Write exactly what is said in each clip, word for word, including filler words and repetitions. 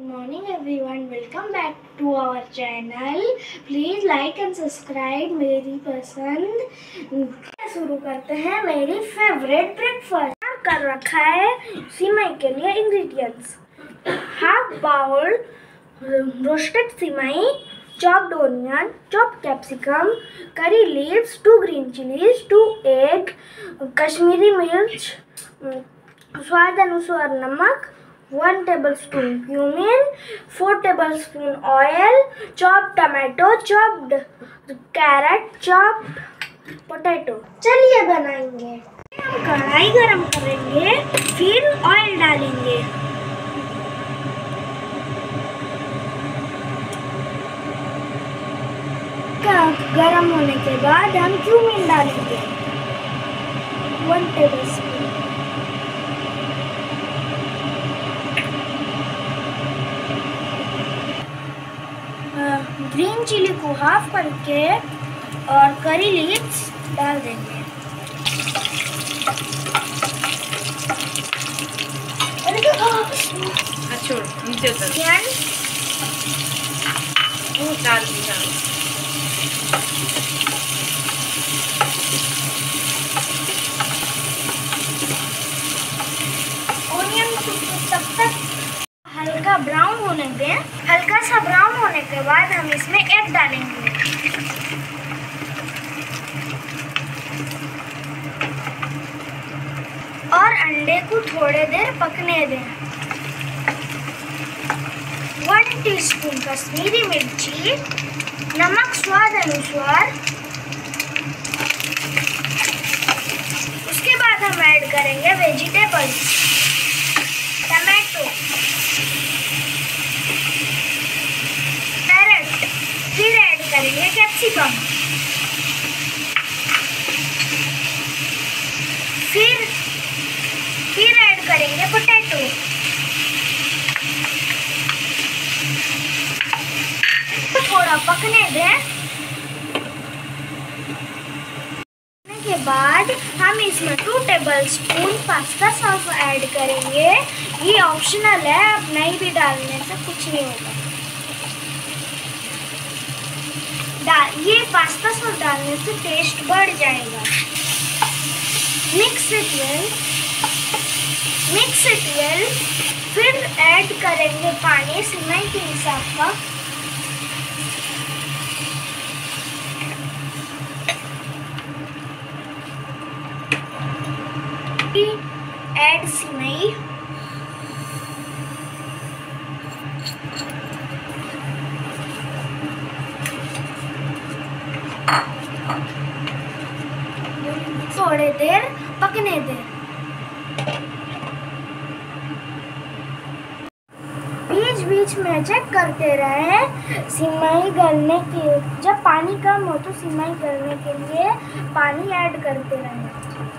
morning everyone, welcome back to our channel. Please like and subscribe मेरी पसंद। शुरू करते हैं मेरी फेवरेट ब्रेकफास्ट। कर रखा है सिमाई के लिए इंग्रेडिएंट्स: हाफ बाउल रोस्टेड सिमाई, chopped onion, chopped capsicum, curry leaves, two green chilies, two egg, Kashmiri मिर्च, स्वाद अनुसार नमक, one tablespoon cumin, four tablespoon oil, chopped tomato, chopped carrot, chopped potato। चलिए बनाएंगे। हम कढ़ाई गरम करेंगे, फिर ऑयल डालेंगे। गरम होने के बाद हम क्यूमिन डालेंगे, वन टेबलस्पून। ग्रीन चिली को हाफ करके और करी लीव्स डाल देंगे। अच्छा नीचे उतर वो डाल दिया। ओनियन तब तक हल्का ब्राउन होने दें। हल्का सा ब्राउन होने के बाद हम इसमें एग डालेंगे। और अंडे को थोड़ी देर पकने दें। वन टीस्पून कश्मीरी मिर्ची, नमक स्वाद अनुसार। उसके बाद हम ऐड करेंगे वेजिटेबल्स, टमाटो, कैरेट, फिर ऐड करेंगे कैप्सिकम, फिर फिर ऐड करेंगे पोटैटो। थोड़ा पकने दें। के बाद हम इसमें two tablespoon pasta sauce add करेंगे। ये ऑप्शनल है, आप नहीं भी डालने से कुछ नहीं होगा। ये पास्ता सॉस डालने से टेस्ट बढ़ जाएगा। Mix it well mix it well फिर ऐड करेंगे पानी सिमाई के हिसाब का। ऐड सिमाई, थोड़ी देर पकने दें। बीच बीच में चेक करते रहे सिमाई गलने के। जब पानी कम हो तो सिमाई गलने के लिए पानी ऐड करते रहे।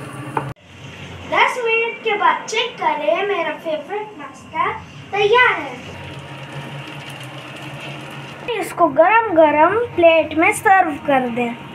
दस मिनट के बाद चेक करें, मेरा फेवरेट नाश्ता तैयार है। इसको गरम गरम प्लेट में सर्व कर दें।